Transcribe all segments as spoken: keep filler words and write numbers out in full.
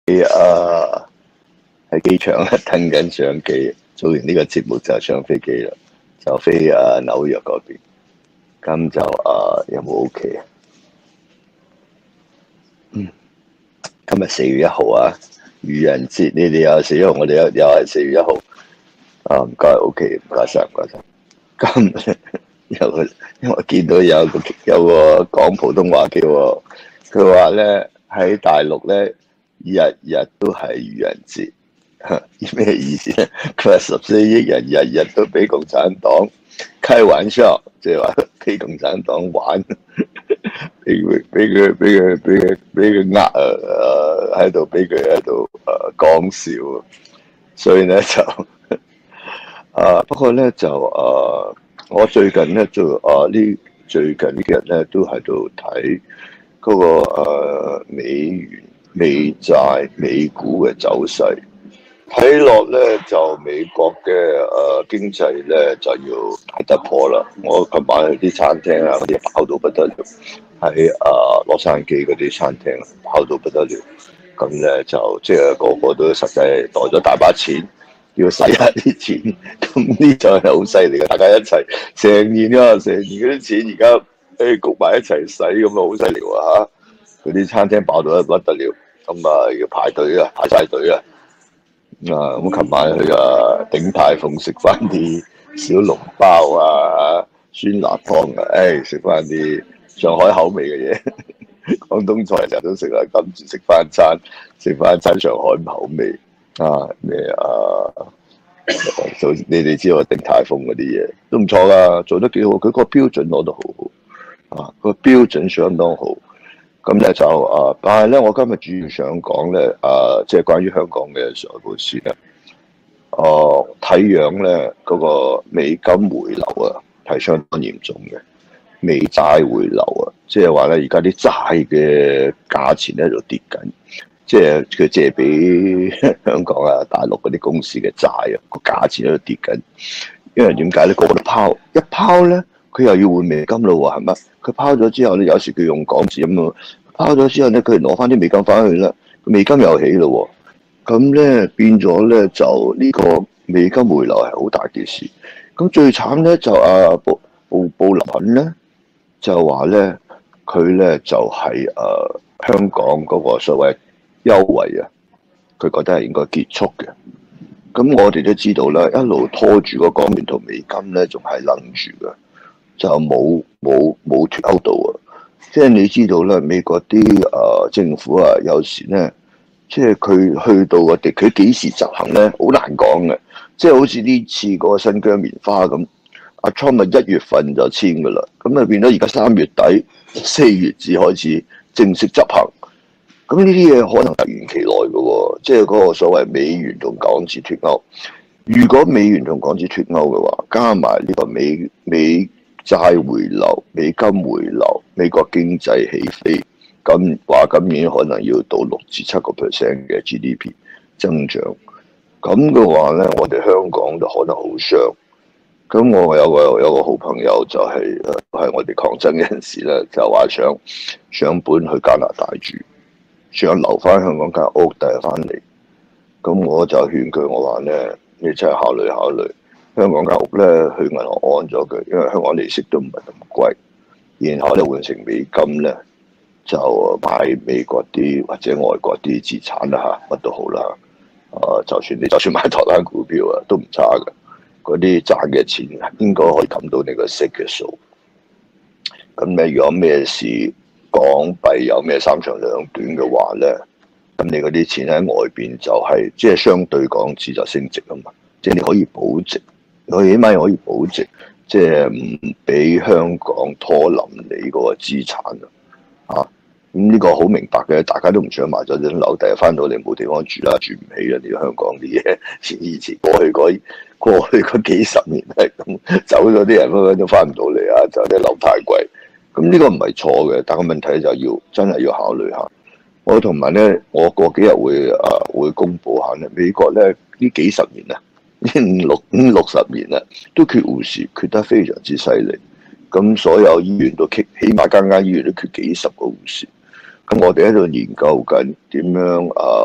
誒喺機場咧等緊上機，做完呢個節目就上飛機啦，就飛誒紐約嗰邊。咁就誒有冇 OK 啊？嗯，今日四月一號啊，愚人節，你哋有四月一號，我哋有又係四月一號。啊，唔該 OK，唔該晒，唔該晒。咁有個因為我見到有個有個講普通話嘅喎，佢話咧喺大陸咧日日都係愚人節，咩意思咧？佢話十四億人日日都俾共產黨開玩笑，即係話俾共產黨玩，俾佢俾佢俾佢俾佢俾佢呃誒喺度俾佢喺度誒講笑，所以咧就啊不過咧就誒。啊我最近咧就啊呢最近呢幾日咧都喺度睇嗰個誒、呃、美元、美債、美股嘅走勢，睇落咧就美國嘅誒、呃、經濟咧就要大突破啦。我琴晚去啲餐廳啊，嗰啲爆到不得了，喺誒洛杉磯嗰啲餐廳爆到不得了，咁咧就即係個個都實際袋咗大把錢。要使下啲錢，咁呢就係好犀利嘅，大家一齊成年啊，成年嗰啲錢而家誒焗埋一齊使，咁啊好犀利喎嚇！嗰啲餐廳爆到不得了，咁啊要排隊啊，排晒隊啊！啊咁，琴晚去啊鼎泰豐食翻啲小籠包啊、酸辣湯啊，誒食翻啲上海口味嘅嘢，廣東菜成日都食啦，跟住食翻餐，食翻餐上海口味。啊咩啊？做你哋知我鼎泰豐嗰啲嘢都唔錯噶，做得幾好。佢個標準攞得好好啊，個標準相當好。咁咧就啊，但係咧，我今日主要想講咧啊，即係關於香港嘅上海股市咧。哦、啊，睇樣咧嗰個美金回流啊，係相當嚴重嘅。美債回流啊，即係話咧，而家啲債嘅價錢喺度跌緊。即係佢借俾香港啊、大陸嗰啲公司嘅債啊，個價錢喺度跌緊。因為點解咧？個個都拋，一拋咧，佢又要換美金咯喎，係咪？佢拋咗之後咧，有時佢用港紙咁啊，拋咗之後咧，佢攞翻啲美金翻去啦，美金又起咯喎。咁咧變咗咧，就呢個美金回流係好大件事。咁最慘咧就啊布布布林肯咧就話咧，佢咧就係、是、誒、呃、香港嗰個所謂優惠啊，佢覺得係應該結束嘅。咁我哋都知道啦，一路拖住個港元同美金咧，仲係愣住嘅，就冇冇冇脫歐到啊！即係你知道咧，美國啲誒、呃、政府啊，有時咧，即係佢去到個地，佢幾時執行咧，好難講嘅。即係好似呢次嗰個新疆棉花咁，阿 Trump 咪一月份就簽噶啦，咁啊變咗而家三月底、四月至開始正式執行。咁呢啲嘢可能突然其來嘅喎，即係嗰個所謂美元同港紙脫歐。如果美元同港紙脫歐嘅話，加埋呢個美美債回流、美金回流、美國經濟起飛，咁話今年可能要到六至七個 percent 嘅 G D P 增長。咁嘅話咧，我哋香港就可能好傷。咁我有個有個好朋友就係誒係我哋抗爭人士咧，就話想想搬去加拿大住。想留翻香港間屋，帶翻嚟，咁我就勸佢，我話咧，你真係考慮考慮，香港間屋咧去銀行按咗佢，因為香港利息都唔係咁貴，然後咧換成美金咧，就買美國啲或者外國啲資產啦嚇，乜都好啦，啊，就算你就算買台灣股票啊，都唔差嘅，嗰啲賺嘅錢應該可以冚到你個息嘅數。咁你如果咩事？港幣有咩三長兩短嘅話咧，咁你嗰啲錢喺外邊就係、是、即係相對港紙就升值啊嘛，即係你可以保值，你起碼可以保值，即係唔俾香港拖冧你嗰個資產啊！咁呢個好明白嘅，大家都唔想買咗張樓，第日翻到嚟冇地方住啦，住唔起啦！你香港啲嘢，以前過去嗰過去嗰幾十年係咁，走咗啲人根本都翻唔到嚟啊！就啲樓太貴。咁呢個唔係錯嘅，但係問題就要真係要考慮下。我同埋咧，我過幾日會誒、呃、會公佈下咧，美國咧呢幾十年啊，呢五六五六十年啊，都缺護士，缺得非常之犀利。咁所有醫院都缺，起碼間間醫院都缺幾十個護士。咁我哋喺度研究緊點樣誒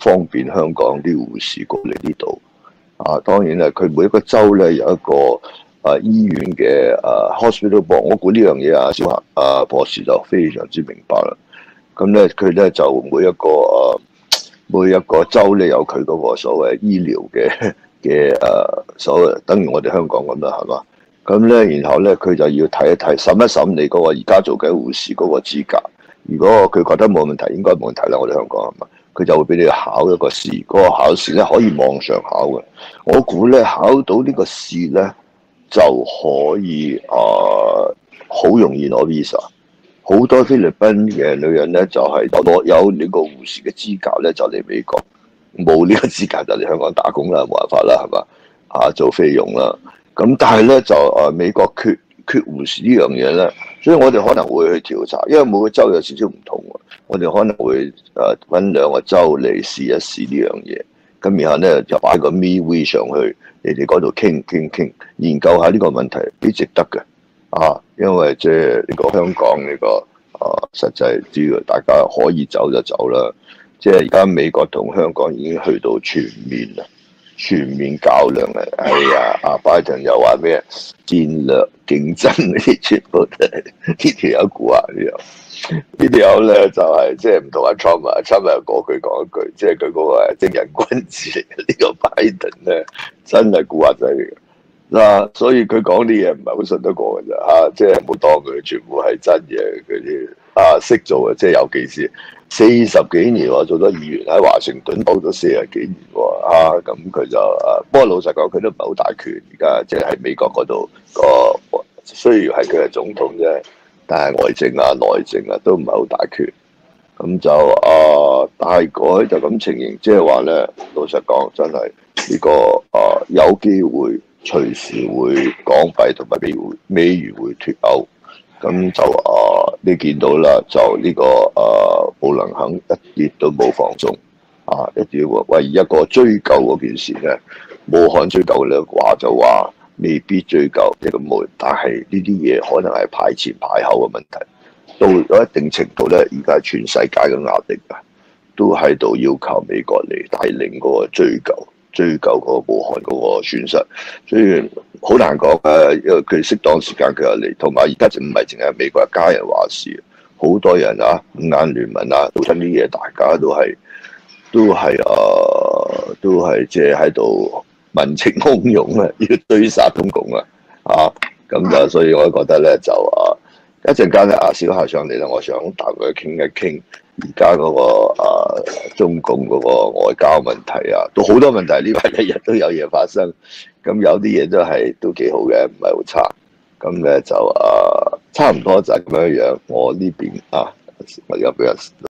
方便香港啲護士過嚟呢度。啊，當然啦，佢每一個州咧有一個啊醫院嘅啊 hospital board，我估呢樣嘢啊小夏啊博士就非常之明白啦。咁咧佢咧就每一個啊每一個州咧有佢嗰個所謂醫療嘅嘅誒所謂，等於我哋香港咁啦，係嘛？咁咧然後咧佢就要睇一睇審一審你嗰個而家做緊護士嗰個資格。如果佢覺得冇問題，應該冇問題啦。我哋香港係嘛？佢就會俾你考一個試，嗰、那個考試咧可以網上考嘅。我估咧考到呢個試咧就可以啊，好、呃、容易攞 visa。好多菲律賓嘅女人咧就係攞有呢個護士嘅資格咧就嚟美國，冇呢個資格就嚟香港打工啦，冇辦法啦，係嘛？啊，做菲傭啦。咁但係咧就誒美國缺缺護士呢樣嘢咧，所以我哋可能會去調查，因為每個州有少少唔同喎。我哋可能會誒揾兩個州嚟試一試呢樣嘢，咁然後咧就擺個 MeWe 上去，你哋嗰度傾傾傾，研究下呢個問題幾值得嘅啊！因為即係呢個香港呢個啊，實際只要大家可以走就走啦。即係而家美國同香港已經去到全面啦，全面較量啦。哎呀，阿拜登又話咩戰略競爭嗰啲，全部都係呢條友估啊呢樣。呢條友咧就係即係唔同阿 Trump 啊 ，Trump 又過句講一句，即係佢嗰個正人君子嚟嘅。呢個拜登咧真係古惑仔嚟嘅嗱，所以佢講啲嘢唔係好信得過嘅啫嚇，即係冇當佢全部係真嘢，佢啲啊識做嘅，即係尤其是四十幾年喎，做咗議員喺華盛頓當咗四十幾年喎啊，咁佢就啊，不過老實講，佢都唔係好大權，而家即係喺美國嗰度個，雖然係佢係總統啫。但係外政啊、內政啊都唔係好大權，咁就啊大概就咁情形，即係話咧，老實講真係呢、這個啊有機會隨時會港幣同埋美匯美元會脫歐，咁就啊你見到啦，就呢、這個啊布林肯一啲都冇放鬆啊，一啲話唯一一個追究嗰件事咧，武漢追究咧話就話。未必追究一個冇，但係呢啲嘢可能係排前排後嘅問題。到咗一定程度咧，而家全世界嘅壓力啊，都喺度要求美國嚟帶領嗰個追究，追究嗰個武漢嗰個損失。所以好難講誒，因為佢適當時間佢又嚟，同埋而家就唔係淨係美國一家人話事，好多人啊，五眼聯盟啊，做親啲嘢，大家都係都係誒、呃，都係即係喺度。民情洶湧啊，要追殺中共啊，啊咁就所以我覺得咧就啊一陣間咧阿小夏上嚟啦，我想同佢傾一傾而家嗰個啊中共嗰個外交問題啊，都好多問題，呢排日日都有嘢發生，咁有啲嘢都係都幾好嘅，唔係好差，咁咧就啊差唔多就係咁樣樣，我呢邊啊我有俾人。